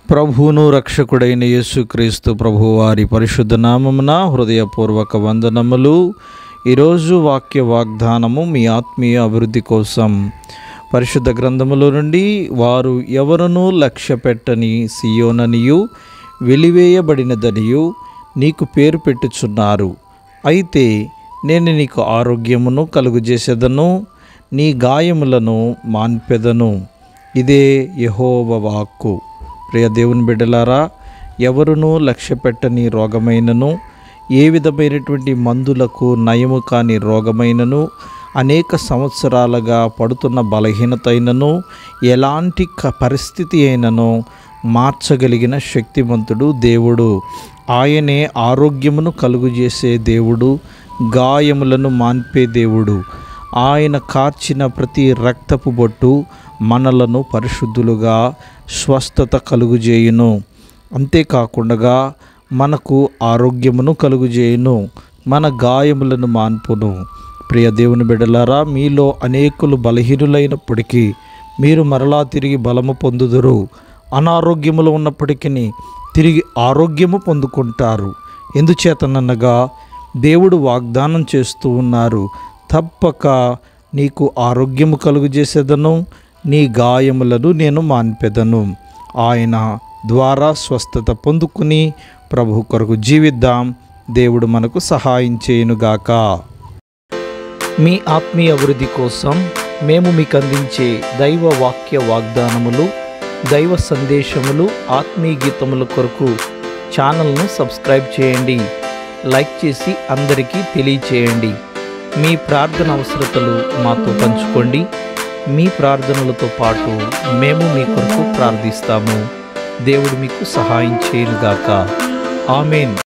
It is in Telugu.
ప్రభువును రక్షకుడైన యేసుక్రీస్తు ప్రభువారి పరిశుద్ధ నామమున హృదయపూర్వక వందనములు. ఈరోజు వాక్య వాగ్దానము మీ ఆత్మీయ అభివృద్ధి కోసం. పరిశుద్ధ గ్రంథములో నుండి, వారు ఎవరునూ లక్ష్య పెట్టని సియోననియు వెలివేయబడినదనియు నీకు పేరు పెట్టుచున్నారు. అయితే నేను నీకు ఆరోగ్యమును కలుగజేసేదను, నీ గాయములను మాన్పెదను. ఇదే యెహోవా వాక్కు. ప్రియ దేవుని బిడ్డలారా, ఎవరునూ లక్ష్య పెట్టని రోగమైనను, ఏ విధమైనటువంటి మందులకు నయము కాని రోగమైనను, అనేక సంవత్సరాలుగా పడుతున్న బలహీనత అయినను, ఎలాంటి పరిస్థితి అయినను మార్చగలిగిన శక్తిమంతుడు దేవుడు. ఆయనే ఆరోగ్యమును కలుగజేసే దేవుడు, గాయములను మాన్పే దేవుడు. ఆయన కార్చిన ప్రతి రక్తపు బొట్టు మనలను పరిశుద్ధులుగా స్వస్థత కలుగుజేయును. అంతేకాకుండా మనకు ఆరోగ్యమును కలుగుజేయును, మన గాయములను మాన్పును. ప్రియ దేవుని బిడ్డలారా, మీలో అనేకులు బలహీనులైనప్పటికీ మీరు మరలా తిరిగి బలము పొందుదురు. అనారోగ్యములో ఉన్నప్పటికీ తిరిగి ఆరోగ్యము పొందుకుంటారు. ఎందుచేతనగా దేవుడు వాగ్దానం చేస్తూ ఉన్నారు, తప్పక నీకు ఆరోగ్యము కలుగజేసేదను, నీ గాయములను నేను మాన్పెదను. ఆయన ద్వారా స్వస్థత పొందుకుని ప్రభు కొరకు జీవిద్దాం. దేవుడు మనకు సహాయం చేయునుగాక. మీ ఆత్మీయ అభివృద్ధి కోసం మేము మీకు అందించే దైవ వాక్య వాగ్దానములు, దైవ సందేశములు, ఆత్మీయ గీతముల కొరకు ఛానల్ను సబ్స్క్రైబ్ చేయండి. లైక్ చేసి అందరికీ తెలియచేయండి. మీ ప్రార్థన అవసరతలు మాతో పంచుకోండి. మీ ప్రార్థనలతో పాటు మేము మీ కొరకు ప్రార్థిస్తాము. దేవుడు మీకు సహాయం చేయునుగాక. ఆమేన్.